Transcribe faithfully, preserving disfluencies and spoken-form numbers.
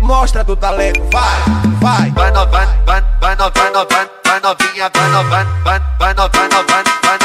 mostra do talento, vai, vai. Vai no, vai, vai, vai no, vai no, vai, vai novinha, vai no, vai, vai, vai no, vai no, vai, vai